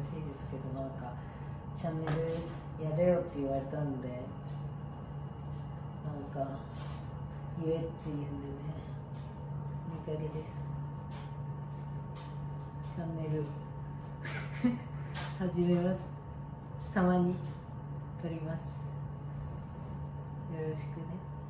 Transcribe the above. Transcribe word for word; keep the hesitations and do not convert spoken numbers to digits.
しいですけど、なんかチャンネルやれよって言われたんで、なんか言えって言うんでね、いい加減です。チャンネル始めます。たまに撮ります。よろしくね。